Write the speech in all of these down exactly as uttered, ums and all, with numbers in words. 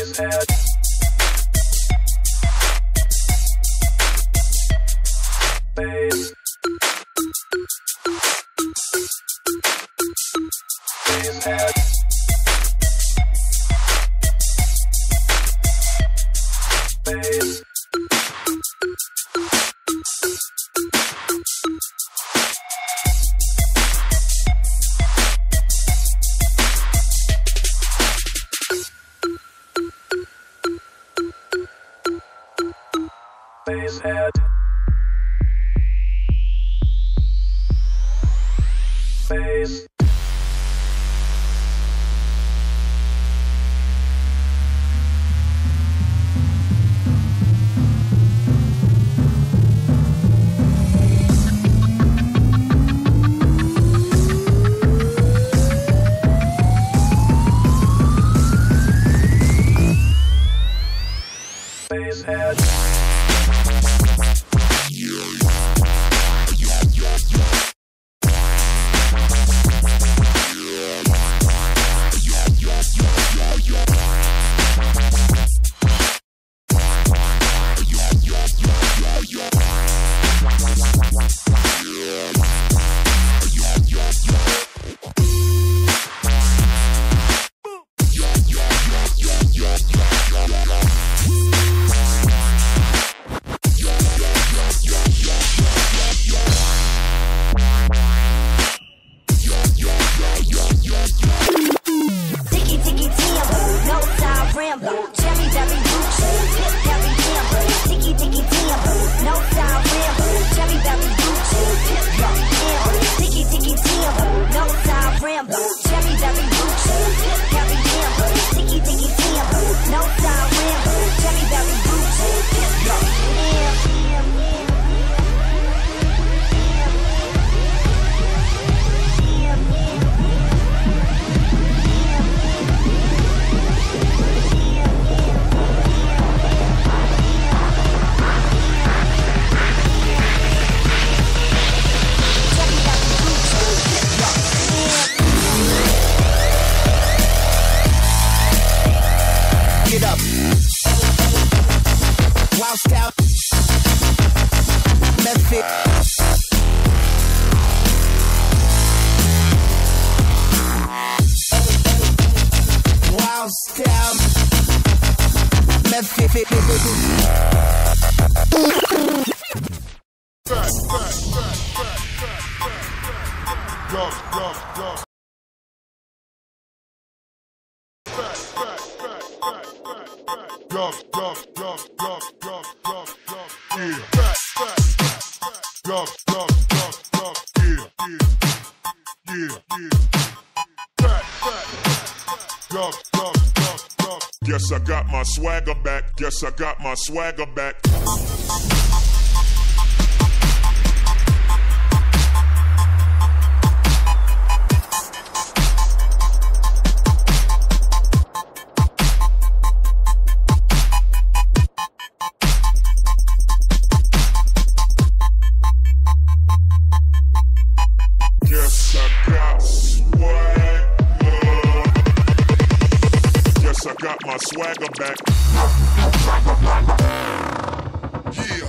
Guess I got my swagger back. Guess I got my swagger back. Guess I got swagger. Guess I got my swagger back. Yeah.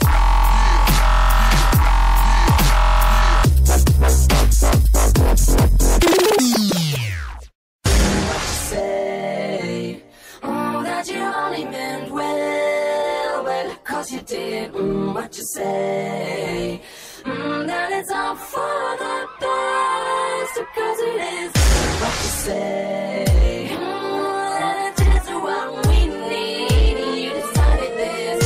Say, mm, that you only meant well, well, cause you did, mm, what you say, mm, that it's all for the best, because it is what you say, mm, that it's just what we need, you decided this,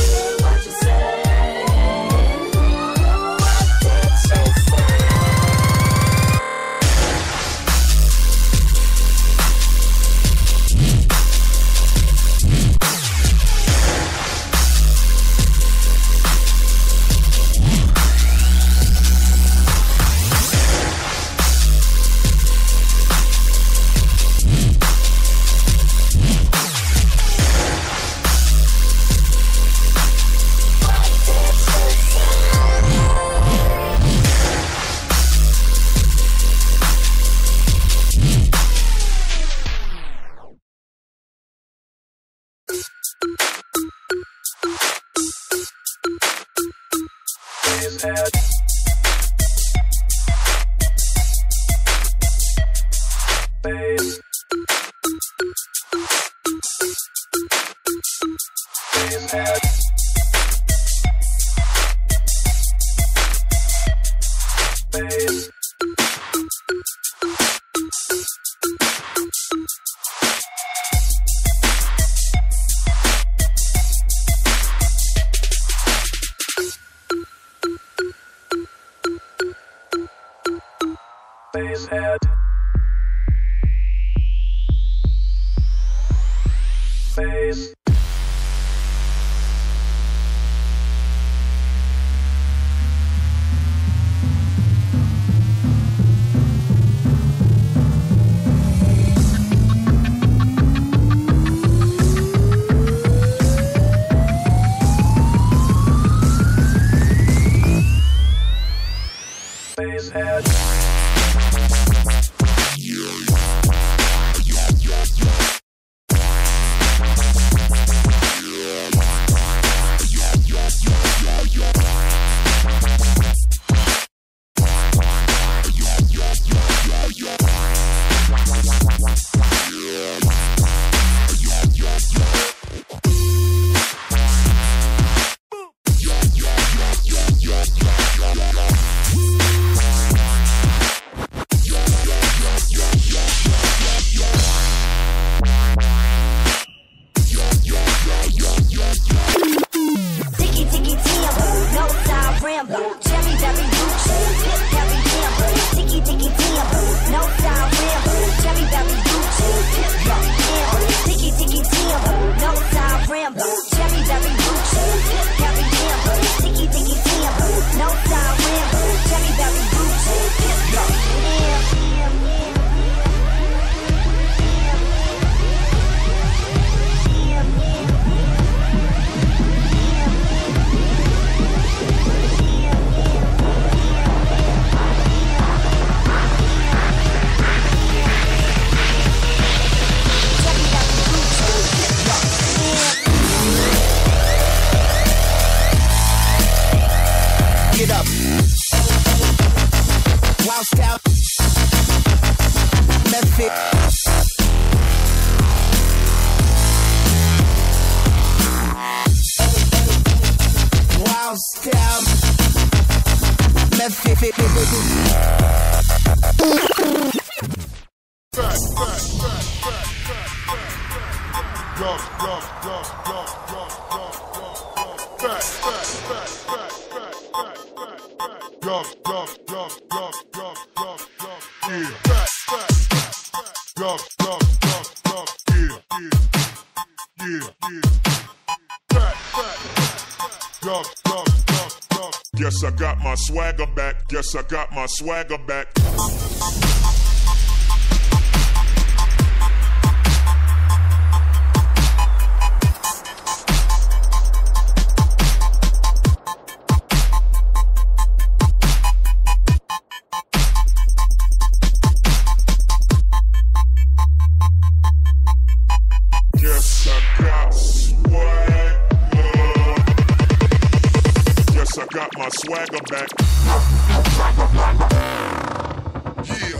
Face head. Face. Face head. Guess I got my swagger back. Guess I got my swagger back. Guess I got swagger. Guess I got my swagger back. Yeah,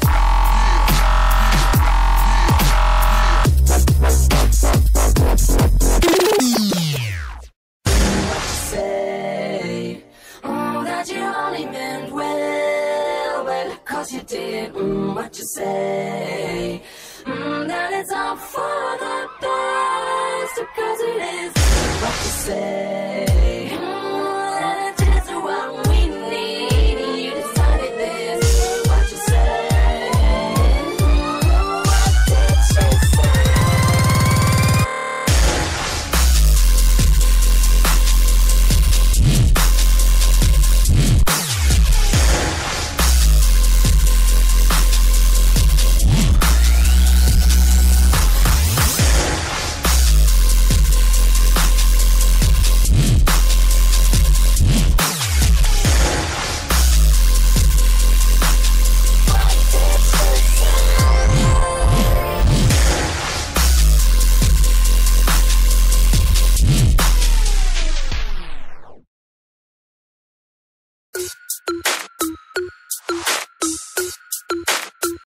Say, oh, that you only meant well, well, cause you did, mm, what you say, mm, that it's all for the best, because it is what you say.